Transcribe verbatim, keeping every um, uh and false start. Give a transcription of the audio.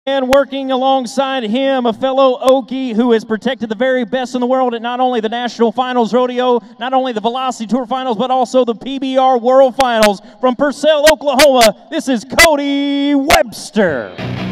And working alongside him, a fellow Okie who has protected the very best in the world at not only the National Finals Rodeo, not only the Velocity Tour Finals, but also the P B R World Finals from Purcell, Oklahoma. This is Cody Webster.